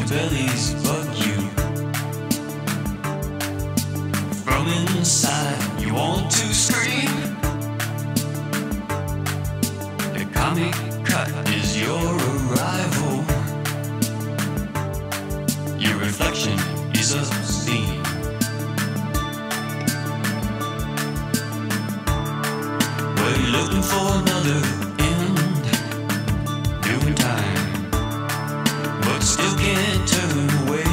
bellies bug you. From inside you want to scream. The comic cut is your arrival. Your reflection is obscene. Well, you're looking for another end, doing time, but still can't turn away.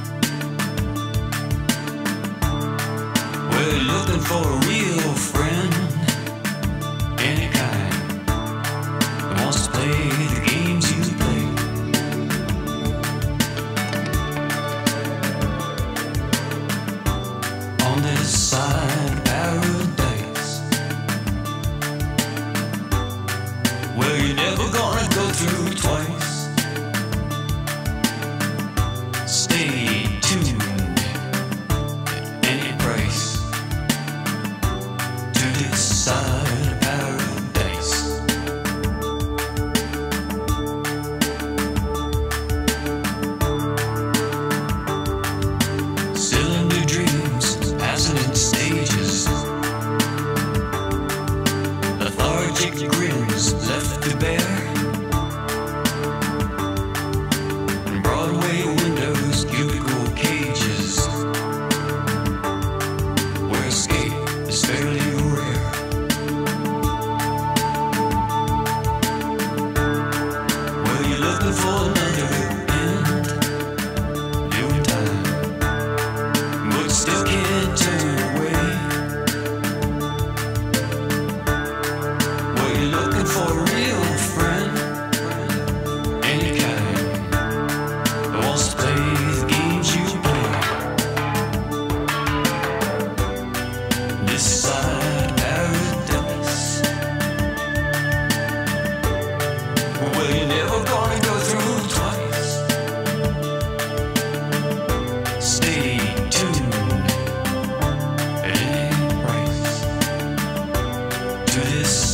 Well, you're looking for a real friend, any kind, that wants to play the games you play. On this side of paradise, well, you're never gonna go through twice. Stay tuned at any price to this side of paradise. Cylinder dreams passing in stages. Lethargic grins left to bear. Broadway windows, cubicle cages, where escape is fairly rare. Well, you're looking for another end, doing time, but still can't turn away. Well, you're looking for a real friend, any kind, that wants to play the games you play. This side of paradise. Well, you're never gonna go through twice. Stay tuned at any price to this